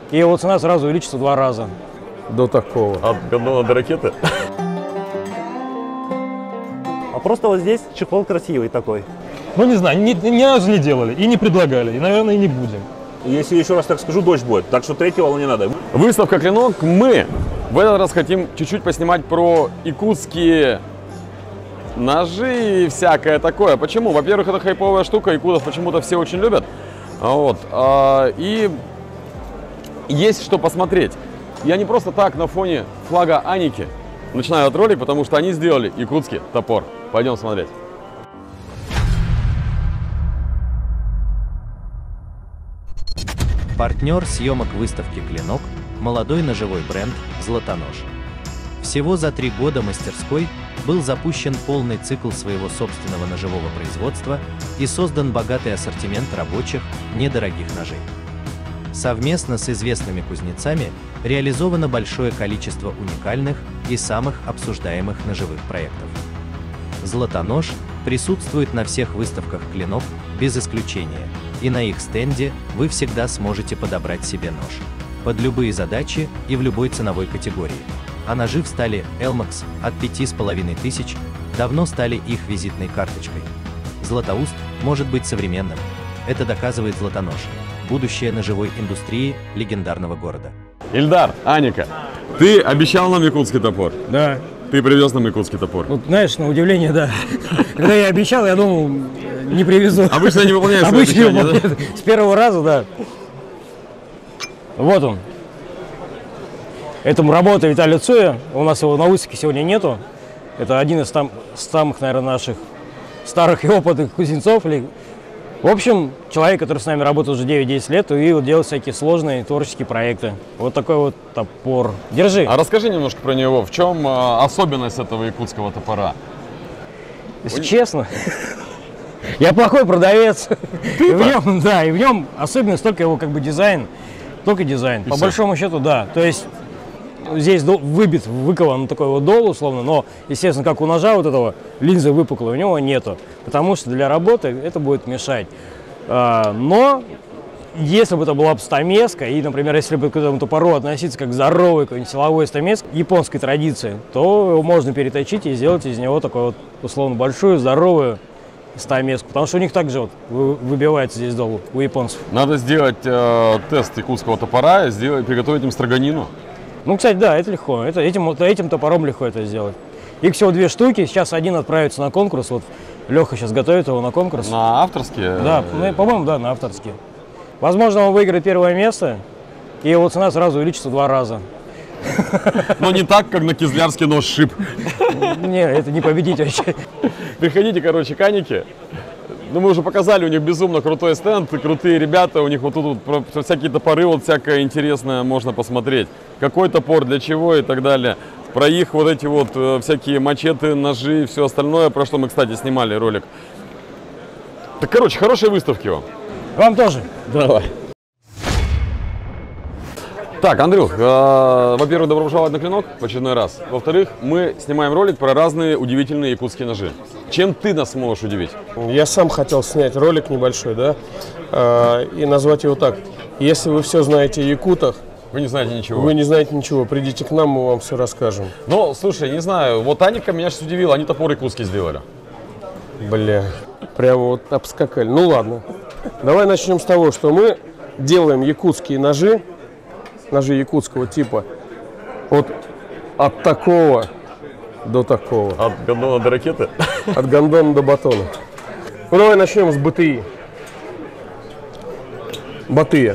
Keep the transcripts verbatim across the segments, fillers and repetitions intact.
и его цена сразу увеличится в два раза. До такого. От гондона до ракеты? А просто вот здесь чехол красивый такой. Ну, не знаю, ни, ни разу не делали и не предлагали, и, наверное, и не будем. Если еще раз так скажу, дождь будет, так что третьего не надо. Выставка «Клинок». Мы в этот раз хотим чуть-чуть поснимать про якутские ножи и всякое такое. Почему? Во-первых, это хайповая штука, якутов почему-то все очень любят. Вот. И есть что посмотреть. Я не просто так на фоне флага Аники начинаю этот ролик, потому что они сделали якутский топор. Пойдем смотреть. Партнер съемок выставки «Клинок» – молодой ножевой бренд «Златонож». Всего за три года мастерской был запущен полный цикл своего собственного ножевого производства и создан богатый ассортимент рабочих, недорогих ножей. Совместно с известными кузнецами реализовано большое количество уникальных и самых обсуждаемых ножевых проектов. «Златонож» присутствует на всех выставках «Клинок» без исключения, и на их стенде вы всегда сможете подобрать себе нож под любые задачи и в любой ценовой категории. А ножи в стали Elmax от пяти с половиной тысяч давно стали их визитной карточкой. Златоуст может быть современным. Это доказывает «Златонож», будущее ножевой индустрии легендарного города. Ильдар, Аника, ты обещал нам якутский топор? Да. Ты привез нам якутский топор? Вот, знаешь, на удивление, да. Когда я обещал, я думал, не привезу. Обычно не выполняешь свои Обычно обещания, выполняю. да? С первого раза, да. Вот он. Это работа Виталия Цоя. У нас его на выставке сегодня нету. Это один из там, самых, наверное, наших старых и опытных кузнецов. В общем, человек, который с нами работает уже девять-десять лет, и вот делает всякие сложные творческие проекты. Вот такой вот топор. Держи. А расскажи немножко про него. В чем а, особенность этого якутского топора? Если честно, я плохой продавец. И в нем, да, и в нем особенность только его как бы дизайн, только дизайн. По большому счету, да. То есть здесь выбит, выкован такой вот дол, условно, но, естественно, как у ножа вот этого, линзы выпуклой, у него нету, потому что для работы это будет мешать. Но если бы это была бы стамеска, и, например, если бы к этому топору относиться как к здоровой какой-нибудь силовой стамеске японской традиции, то его можно переточить и сделать из него такую вот, условно, большую, здоровую стамеску, потому что у них также вот выбивается здесь дол у японцев. Надо сделать э, тест якутского топора и сделать, приготовить им строганину. Ну, кстати, да, это легко. Это, этим, этим топором легко это сделать. Их всего две штуки. Сейчас один отправится на конкурс. Вот Леха сейчас готовит его на конкурс. На авторские? Да, ну, по-моему, да, на авторские. Возможно, он выиграет первое место, и его цена сразу увеличится в два раза. Но не так, как на кизлярский нож шип. Не, это не победить вообще. Приходите, короче, к Анике. Ну, мы уже показали, у них безумно крутой стенд, крутые ребята, у них вот тут вот про всякие топоры, вот всякое интересное можно посмотреть. Какой топор, для чего и так далее. Про их вот эти вот э, всякие мачете, ножи и все остальное, про что мы, кстати, снимали ролик. Так, короче, хорошей выставки вам. Вам тоже. Давай. Так, Андрюх, э, во-первых, добро пожаловать на Клинок в очередной раз. Во-вторых, мы снимаем ролик про разные удивительные якутские ножи. Чем ты нас можешь удивить? Я сам хотел снять ролик небольшой, да, э, и назвать его так. Если вы все знаете о якутах, вы не знаете ничего. Вы не знаете ничего. Придите к нам, мы вам все расскажем. Ну, слушай, не знаю, вот Аника меня сейчас удивила, они топор якутский сделали. Бля, прямо вот обскакали. Ну ладно, давай начнем с того, что мы делаем якутские ножи. Ножи якутского типа вот от такого до такого. От гондона до ракеты? От гондона до батона. Ну давай начнем с БТИ. Батыя.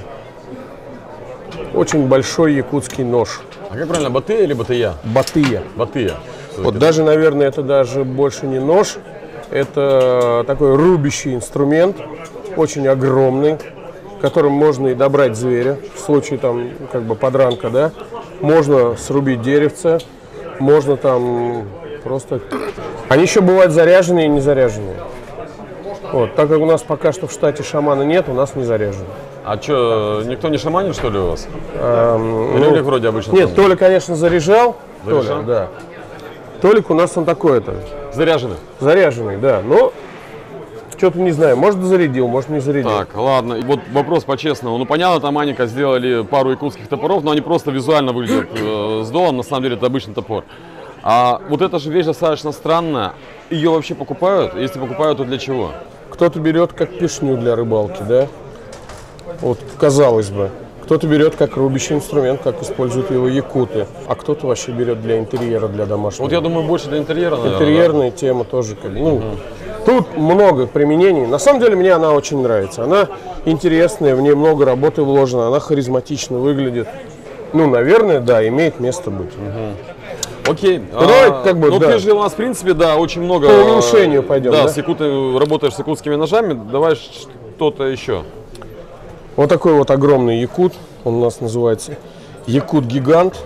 Очень большой якутский нож. А как правильно, батыя или батыя? Батыя. Батыя. Вот даже, наверное, это даже больше не нож. Это такой рубящий инструмент. Очень огромный. Которым можно и добрать зверя, в случае там как бы подранка, да, можно срубить деревце, можно там просто... Они еще бывают заряженные и не заряженные. Вот, так как у нас пока что в штате шамана нет, у нас не заряжены. А что, никто не шаманит, что ли, у вас? Эм, Или ну, Олег вроде обычно? Нет, там... Толя, конечно, заряжал. Заряжал? Толя, да. Толик у нас он такой-то. Заряженный? Заряженный, да, но что-то не знаю, может зарядил, может не зарядил. Так, ладно. И вот вопрос по-честному. Ну, понятно, там Аника сделали пару якутских топоров, но они просто визуально выглядят э, с долом. На самом деле это обычный топор. А вот эта же вещь достаточно странная. Ее вообще покупают? Если покупают, то для чего? Кто-то берет как пешню для рыбалки, да? Вот, казалось бы. Кто-то берет как рубящий инструмент, как используют его якуты. А кто-то вообще берет для интерьера, для домашнего. Вот я думаю, больше для интерьера, наверное. Интерьерная да? тема тоже. Как, ну, угу. Тут много применений. На самом деле мне она очень нравится. Она интересная, в ней много работы вложено, она харизматично выглядит. Ну, наверное, да, имеет место быть. Угу. Окей. Ну, давай, как бы, ну, да. ты же у нас, в принципе, да, очень много... По уменьшению пойдем, да? да? С якуты, работаешь с якутскими ножами. Давай что-то еще. Вот такой вот огромный якут. Он у нас называется якут-гигант.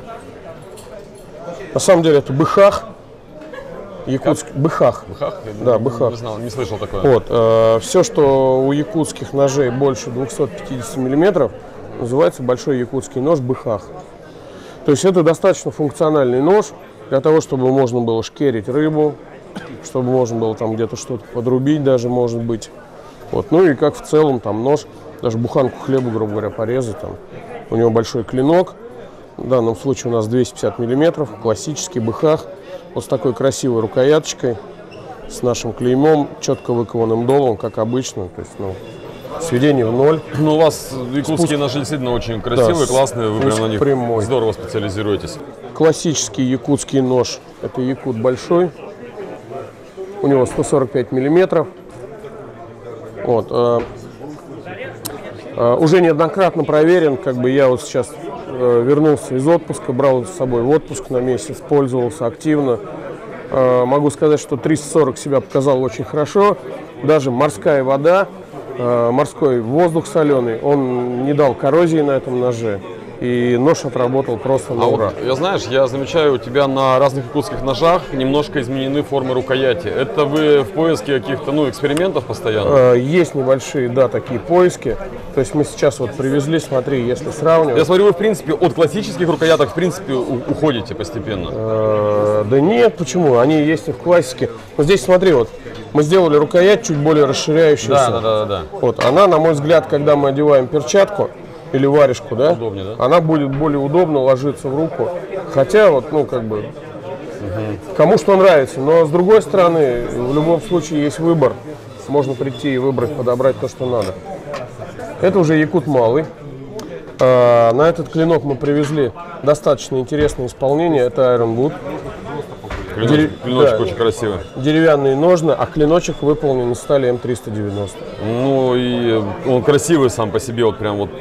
На самом деле это быхах. Якутский быхах. Быхах? Да, быхах. Не знал, не слышал такое. Вот, э, все, что у якутских ножей больше двухсот пятидесяти миллиметров, называется большой якутский нож быхах. То есть это достаточно функциональный нож для того, чтобы можно было шкерить рыбу, чтобы можно было там где-то что-то подрубить даже, может быть. Вот. Ну и как в целом там нож, даже буханку хлеба, грубо говоря, порезать. Там. У него большой клинок. В данном случае у нас двести пятьдесят миллиметров, классический быхах. Вот с такой красивой рукояточкой, с нашим клеймом, четко выкованным долом, как обычно. То есть, ну, сведение в ноль. Ну, у вас якутские ножи действительно очень красивые, да, классные. Вы прям на них прямой. Здорово специализируетесь. Классический якутский нож. Это якут большой. У него сто сорок пять миллиметров. Вот, э, э, уже неоднократно проверен, как бы я вот сейчас э, вернулся из отпуска, брал с собой в отпуск на месяц, пользовался активно. Э, могу сказать, что триста сорок себя показал очень хорошо. Даже морская вода, э, морской воздух соленый, он не дал коррозии на этом ноже. И нож отработал просто на а ура. Вот, я, знаешь, я замечаю, у тебя на разных якутских ножах немножко изменены формы рукояти. Это вы в поиске каких-то, ну, экспериментов постоянно? Есть небольшие, да, такие поиски. То есть мы сейчас вот привезли, смотри, если сравнивать. Я смотрю, вы, в принципе, от классических рукояток, в принципе, уходите постепенно. Э, да нет, почему? Они есть и в классике. Вот здесь, смотри, вот, мы сделали рукоять чуть более расширяющуюся. Да, да, да, да. Вот, она, на мой взгляд, когда мы одеваем перчатку, или варежку, да? Удобнее, да? Она будет более удобно ложиться в руку. Хотя, вот, ну, как бы, угу. кому что нравится. Но, с другой стороны, в любом случае есть выбор. Можно прийти и выбрать, подобрать то, что надо. Это уже якут малый. А, на этот клинок мы привезли достаточно интересное исполнение. Это Ironwood. Клиночек, Дерев... клиночек да. очень красивый. Деревянные ножны, а клиночек выполнен из стали эм триста девяносто. Ну и он красивый сам по себе, вот прям вот.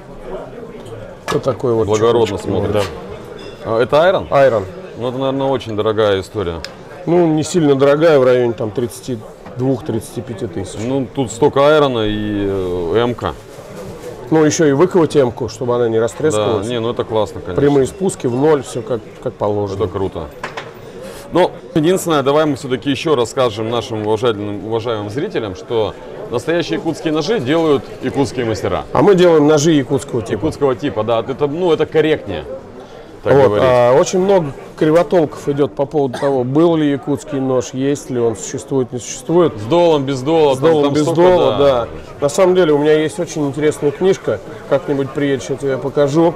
Вот такой вот. Благородно смотрит. Да. А, это Iron? Iron. Ну, это, наверное, очень дорогая история. Ну, не сильно дорогая, в районе там тридцати двух — тридцати пяти тысяч. Ну, тут столько Айрона и э, М-ка. Ну, еще и выковать М-ку, чтобы она не растрескалась. Да, не, ну это классно, конечно. Прямые спуски в ноль, все как, как положено. Это круто. Но единственное, давай мы все-таки еще расскажем нашим уважаемым, уважаемым зрителям, что настоящие якутские ножи делают якутские мастера. А мы делаем ножи якутского типа. Якутского типа, да. Это, ну, это корректнее. Так Вот, а, очень много кривотолков идет по поводу того, был ли якутский нож, есть ли он, существует, не существует. С долом, без дола. С долом, там, без столько, дола, да. да. На самом деле у меня есть очень интересная книжка, как-нибудь приедешь, я тебе покажу,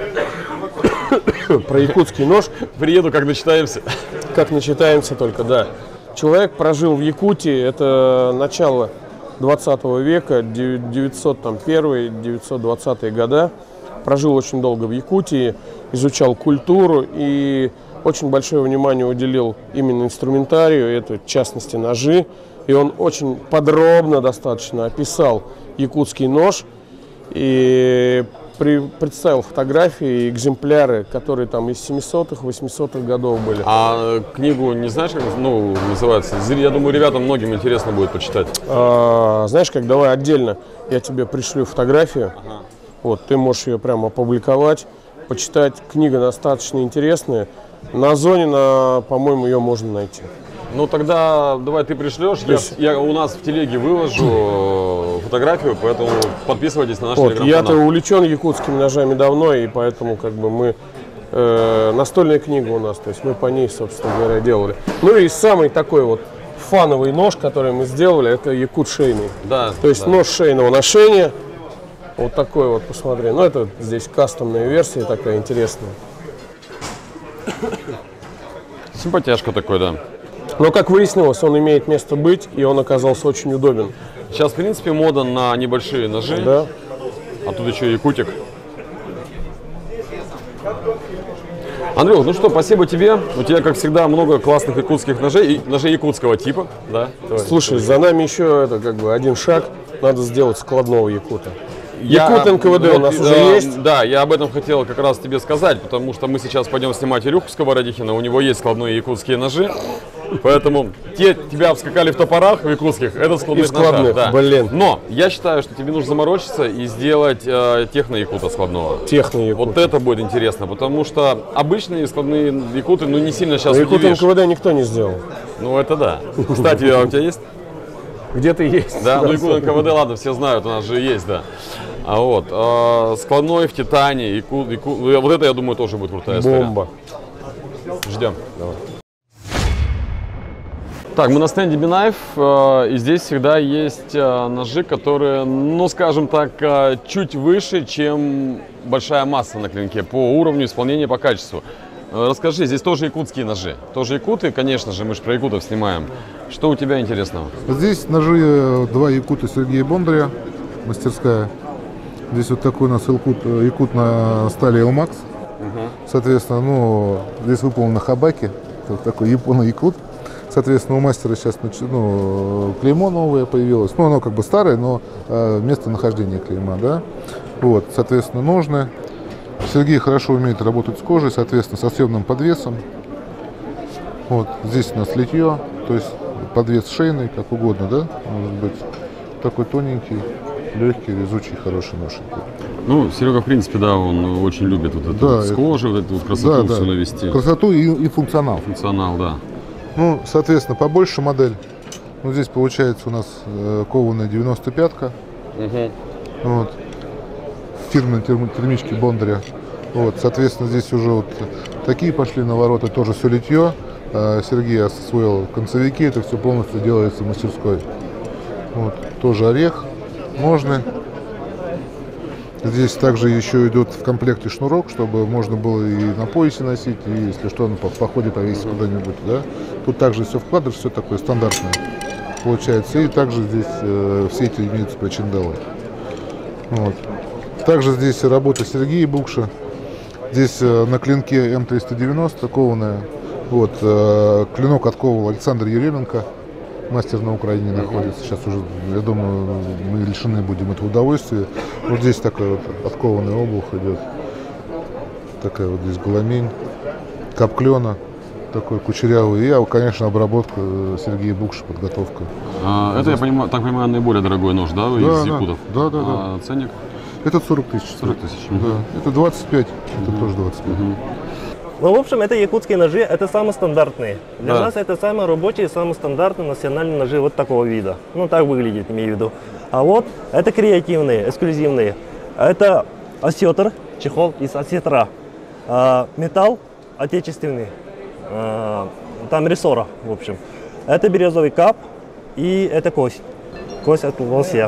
про якутский нож. Приеду, как начитаемся. Как начитаемся только, да. Человек прожил в Якутии, это начало двадцатого века, девятьсот первый — девятьсот двадцатые года. Прожил очень долго в Якутии, изучал культуру и очень большое внимание уделил именно инструментарию, это в частности ножи. И он очень подробно достаточно описал якутский нож и при, представил фотографии, экземпляры, которые там из семисотых — восьмисотых годов были. А книгу не знаешь, как ну, называется? Я думаю, ребятам многим интересно будет почитать. А, знаешь как, давай отдельно я тебе пришлю фотографию. Ага. Вот, ты можешь ее прямо опубликовать, почитать. Книга достаточно интересная. На Озоне, на, по-моему, ее можно найти. Ну тогда давай ты пришлешь, я, есть... я у нас в телеге выложу фотографию, поэтому подписывайтесь на наш вот, телеграм-канал. Я-то увлечен якутскими ножами давно, и поэтому как бы мы э, настольная книга у нас, то есть мы по ней, собственно говоря, делали. Ну и самый такой вот фановый нож, который мы сделали, это якут шейный. Да. То есть да. нож шейного ношения. Вот такой вот, посмотри. Ну, это здесь кастомная версия такая интересная. Симпатяшка такой, да. Но, как выяснилось, он имеет место быть, и он оказался очень удобен. Сейчас, в принципе, мода на небольшие ножи. Да. А тут еще якутик. Андрюх, ну что, спасибо тебе. У тебя, как всегда, много классных якутских ножей, и ножей якутского типа. Да? Слушай, за нами еще это как бы один шаг. Надо сделать складного якута. Я- Якут эн ка вэ дэ у вот, нас уже э, есть. Да, я об этом хотел как раз тебе сказать, потому что мы сейчас пойдем снимать Илюху Сковородихина, у него есть складные якутские ножи, поэтому те тебя обскакали в топорах в якутских, это складные И складных, ножи. Да. блин. Но я считаю, что тебе нужно заморочиться и сделать э, техно-якута складного. Техно якут. Вот это будет интересно, потому что обычные складные якуты, ну не сильно сейчас Якут эн удивишь. ка вэ дэ никто не сделал. Ну это да. Кстати, а у тебя есть? Где-то есть. Да, ну якут эн ка вэ дэ, ладно, все знают, у нас же есть, да. А вот, э, складной в титане, якут, якут, вот это, я думаю, тоже будет крутая история. Бомба. Ждем. Давай. Так, мы на стенде Бинайф, э, и здесь всегда есть э, ножи, которые, ну, скажем так, э, чуть выше, чем большая масса на клинке по уровню исполнения, по качеству. Э, расскажи, здесь тоже якутские ножи, тоже якуты, конечно же, мы же про якутов снимаем. Что у тебя интересного? Здесь ножи два якута Сергея Бондаря, мастерская. Здесь вот такой у нас якут, якут на стали Элмакс. Угу. Соответственно, ну, здесь выполнен на хабаке, вот такой японо-якут. Соответственно, у мастера сейчас ну, клеймо новое появилось. Ну, оно как бы старое, но э, место нахождения клейма, да. Вот, соответственно, ножны. Сергей хорошо умеет работать с кожей, соответственно, со съемным подвесом. Вот, здесь у нас литье, то есть подвес шейный, как угодно, да, может быть. Такой тоненький, легкий, резучий, хороший нож. Ну, Серега, в принципе, да, он очень любит вот эту Да, вот с это- кожей, вот эту вот красоту Да, все да. навести. Красоту и, и функционал. Функционал, да. Ну, соответственно, побольше модель. Ну, здесь получается у нас э, кованая девяносто пятка. Угу. Вот. Фирменные терм- термички Бондаря. Вот, соответственно, здесь уже вот такие пошли навороты, тоже все литье. Э, Сергей освоил концевики, это все полностью делается в мастерской. Вот, тоже орех, ножны. Здесь также еще идет в комплекте шнурок, чтобы можно было и на поясе носить, и если что, ну, по в походе повесить куда-нибудь, да. Тут также все вкладыш, все такое стандартное получается. И также здесь э, все эти имеются причиндалы. Вот. Также здесь работа Сергея Букша. Здесь э, на клинке эм триста девяносто кованая. Вот, э, клинок отковывал Александр Еременко. Мастер на Украине находится. Сейчас уже, я думаю, мы лишены будем этого удовольствия. Вот здесь такая вот откованная обувь идет. Такая вот здесь голомень. Капклена. Такой кучерявый. И, конечно, обработка Сергея Букша, подготовка. А, это, я понимаю, так понимаю, наиболее дорогой нож, да, Да, из да. якутов? Да, да, А ценник? Это сорок тысяч. сорок тысяч. Да. Это двадцать пять. Это тоже двадцать пять. Ну, в общем, это якутские ножи, это самые стандартные. Для Да. нас это самые рабочие, самые стандартные национальные ножи вот такого вида. Ну, так выглядит, имею в виду. А вот это креативные, эксклюзивные. Это осетр, чехол из осетра. А, металл отечественный, а, там рессора, в общем. Это березовый кап и это кость. Кость от лося.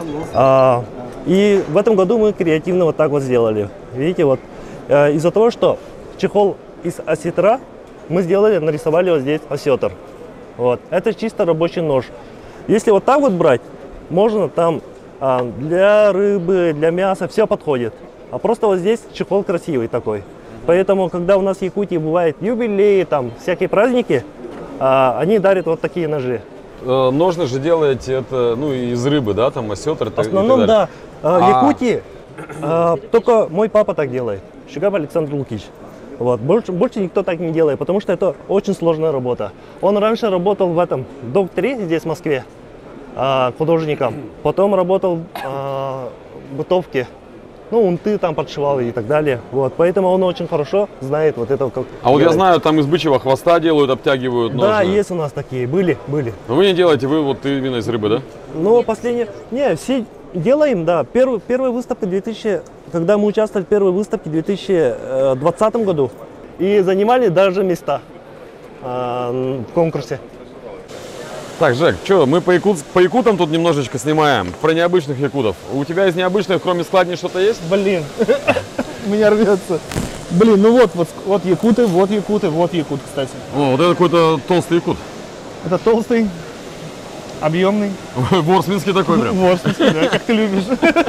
А, и в этом году мы креативно вот так вот сделали. Видите, вот э, из-за того, что чехол из осетра, мы сделали, нарисовали вот здесь осетр. Вот. Это чисто рабочий нож. Если вот так вот брать, можно там а, для рыбы, для мяса, все подходит. А просто вот здесь чехол красивый такой. Поэтому, когда у нас в Якутии бывают юбилеи, там всякие праздники, а, они дарят вот такие ножи. Э, Ножны же делаете это, ну, из рыбы, да, там осетр. В основном, да. А, в А. Якутии а, только мой папа так делает. Шигаб Александр Лукич. Вот. Больше, больше никто так не делает, потому что это очень сложная работа. Он раньше работал в этом док-три здесь, в Москве, а, художником. Потом работал а, в бытовке. Ну, унты там подшивал и так далее. Вот. Поэтому он очень хорошо знает вот это. Как А вот я делать. знаю, там из бычьего хвоста делают, обтягивают ножны. Да, есть у нас такие, были, были. Но вы не делаете, вы вот именно из рыбы, да? Но последние, не, все делаем, да. Первый, первая выставка две тысячи, когда мы участвовали в первой выставке в две тысячи двадцатом году и занимали даже места а, в конкурсе. Так, Жек, что, мы по, якут, по якутам тут немножечко снимаем, про необычных якутов. У тебя из необычных, кроме складней, что-то есть? Блин, у меня рвется. Блин, ну вот, вот, вот якуты, вот якуты, вот якут, кстати. О, вот это какой-то толстый якут. Это толстый, объемный. Ворсминский такой прям. Ворсминский, да, как ты любишь.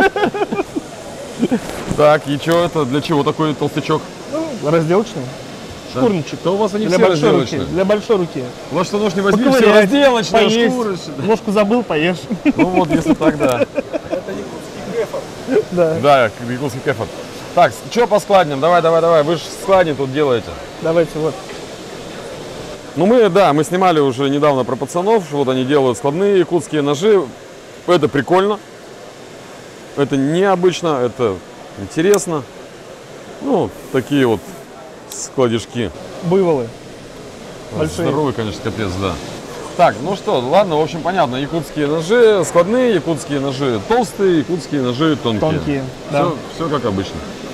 Так, и что это? Для чего такой толстячок? Ну, разделочный. Шкурничек. Да у вас они для все большой руки. разделочные. Для большой руки. У вас что, нож не возьми, все Поковырять, разделочные, поесть. шкурочные. Ложку забыл, поешь. Ну вот, если так, да. Да. Да, якутский кефор. Так, что по складням? Давай, давай, давай. Вы же складни тут делаете. Давайте вот. Ну мы, да, мы снимали уже недавно про пацанов. Вот они делают складные якутские ножи. Это прикольно. Это необычно, это интересно. Ну, такие вот складишки. Буйволы. Большие. Здоровый, конечно, капец, да. Так, ну что, ладно, в общем, понятно. Якутские ножи складные, якутские ножи толстые, якутские ножи тонкие. Тонкие, да. Все, все как обычно.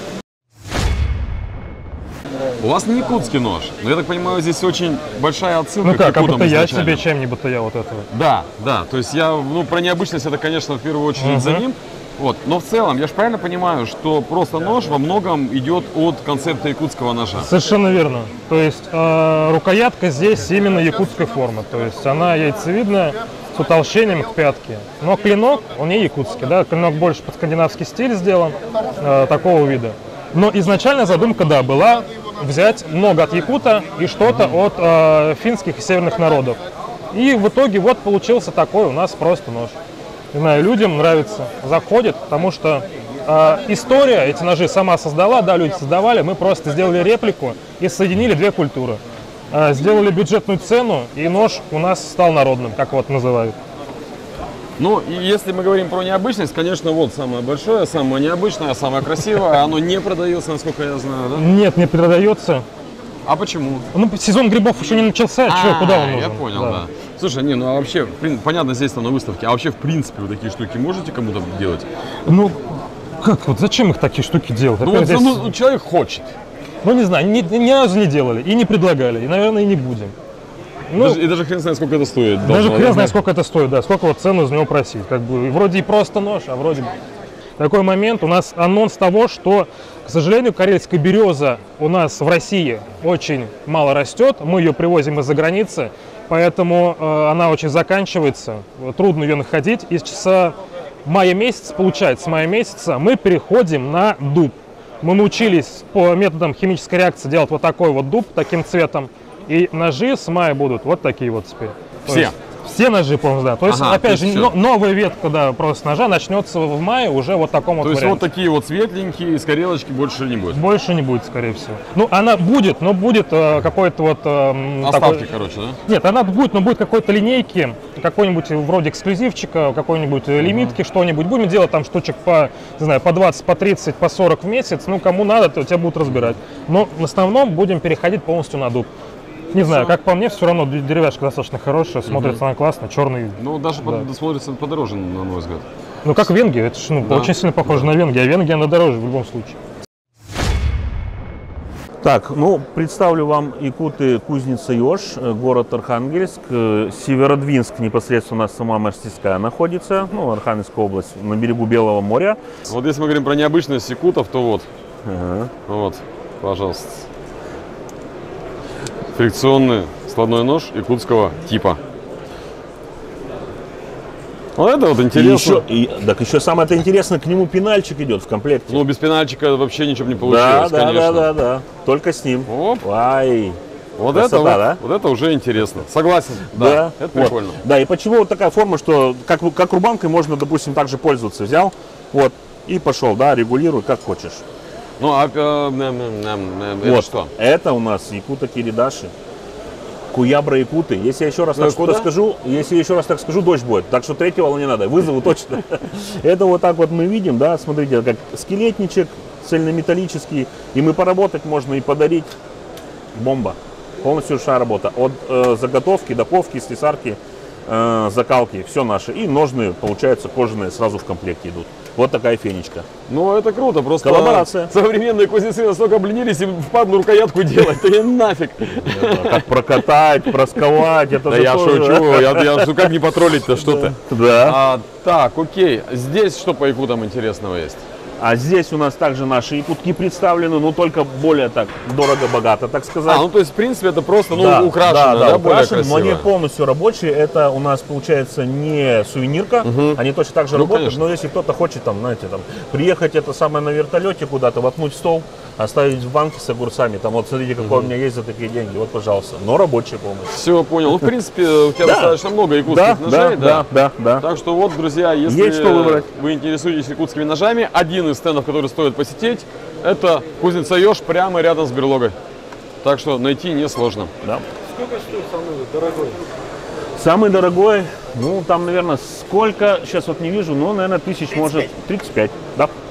У вас не якутский нож, но я так понимаю, здесь очень большая отсылка Ну к как, а якутам будто я изначально. себе чем, не будто я вот этого. Да, да, то есть я, ну, про необычность это, конечно, в первую очередь Угу. за ним. Вот. Но в целом, я же правильно понимаю, что просто нож во многом идет от концепта якутского ножа. Совершенно верно. То есть э, рукоятка здесь именно якутской формы. То есть она яйцевидная, с утолщением к пятке. Но клинок, он не якутский, да, клинок больше под скандинавский стиль сделан, э, такого вида. Но изначально задумка, да, была взять много от якута и что-то от э, финских и северных народов. И в итоге вот получился такой у нас просто нож. Не знаю, людям нравится, заходит, потому что э, история эти ножи сама создала, да, люди создавали, мы просто сделали реплику и соединили две культуры. Э, сделали бюджетную цену, и нож у нас стал народным, как вот называют. Ну, и если мы говорим про необычность, конечно, вот самое большое, самое необычное, самое красивое, оно не продается, насколько я знаю, да? Нет, не продается. А почему? Ну, сезон грибов еще не начался, что, куда он нужен? Я понял, да. да. Слушай, не, ну а вообще, понятно, здесь там на выставке, а вообще, в принципе, вы такие штуки можете кому-то делать? Ну, как вот, зачем их такие штуки делать? Ну, вот, здесь... ну человек хочет. Ну, не знаю, ни, ни разу не делали и не предлагали, и, наверное, и не будем. Ну, даже, и даже хрен знает, сколько это стоит. Даже хрен знает, сколько это стоит, да, сколько вот цену за него просить. Как бы, вроде и просто нож, а вроде бы... Такой момент, у нас анонс того, что, к сожалению, карельская береза у нас в России очень мало растет, мы ее привозим из-за границы, поэтому э, она очень заканчивается, трудно ее находить. И с мая месяца, получается, с мая месяца мы переходим на дуб. Мы научились по методам химической реакции делать вот такой вот дуб, таким цветом, и ножи с мая будут вот такие вот теперь. Все? Все ножи, по-моему, да. То есть, ага, опять то же, есть но, новая ветка, да, просто ножа начнется в мае уже вот в таком вот То есть варианте. вот такие вот светленькие, из карелочки больше не будет? Больше не будет, скорее всего. Ну, она будет, но будет э, какой-то вот... Э, Оставки, такой... короче, да? Нет, она будет, но будет какой-то линейки, какой-нибудь вроде эксклюзивчика, какой-нибудь лимитки, uh-huh. что-нибудь. Будем делать там штучек по, не знаю, по двадцать, по тридцать, по сорок в месяц. Ну, кому надо, то тебя будут разбирать. Но в основном будем переходить полностью на дуб. Не знаю, как по мне, все равно деревяшка достаточно хорошая, смотрится угу. она классно, черный. Ну, даже да. под, смотрится подороже, на мой взгляд. Ну, как венги, это ж, ну, да. очень сильно похоже на венги, а венги, она дороже в любом случае. Так, ну, представлю вам якуты Кузница Ёж, город Архангельск, Северодвинск, непосредственно у нас сама мастерская находится, ну, Архангельская область, на берегу Белого моря. Вот если мы говорим про необычность якутов, то вот, ага. вот, пожалуйста. Фрикционный складной нож якутского типа. Вот это вот интересно. И еще, и, так еще самое-то интересное, к нему пенальчик идет в комплекте. Ну, без пенальчика вообще ничего не получилось, да, да, конечно. Да, да, да, только с ним. Оп. Ай. Вот красота, это, вот, да? вот это уже интересно. Согласен. Да, да. это вот. прикольно. Да, и почему вот такая форма, что как, как рубанкой можно, допустим, также пользоваться. Взял, вот, и пошел, да, регулируй, как хочешь. Ну, а э, это вот. что? Это у нас якута киридаши. Куябра якуты. Если я еще раз так что-то скажу, если я еще раз так скажу, дождь будет. Так что третьего не надо, вызову точно. Это вот так вот мы видим, да, смотрите, как скелетничек цельнометаллический. И мы поработать можно и подарить. Бомба. Полностью шая работа. От э, заготовки, доковки, слесарки, э, закалки, все наше. И ножны, получается, кожаные сразу в комплекте идут. Вот такая фенечка. Ну, это круто, просто Коллаборация. современные кузнецы настолько обленились, им впадлу рукоятку делать, да и нафиг. Как прокатать, просковать, это Да же я тоже. шучу, я, я, ну как не потроллить-то, что ты? Да. А, так, окей, здесь что по якутам интересного есть? А здесь у нас также наши якутки представлены, но только более так дорого-богато, так сказать. А, ну то есть, в принципе, это просто, ну, Да, украшено, да, да, да, более украшено, но они красиво? полностью рабочие. Это у нас получается не сувенирка, они точно так же Ну, работают. конечно. Но если кто-то хочет, там, знаете, там, приехать это самое на вертолете куда-то, воткнуть стол, оставить в банке с огурцами, там, вот смотрите, какой у меня есть за такие деньги, вот, пожалуйста. Но рабочая полностью. Все, понял. Ну, в принципе, у тебя Да. достаточно много якутских Да, ножей, да, да, да, да. Так что вот, друзья, если Есть что выбрать. вы интересуетесь якутскими ножами, один из стендов, который стоит посетить, это кузница Ёж прямо рядом с берлогой. Так что найти несложно. Да. Самый дорогой, ну, там, наверное, сколько, сейчас вот не вижу, но, наверное, тысяч, может, тридцать пять, да.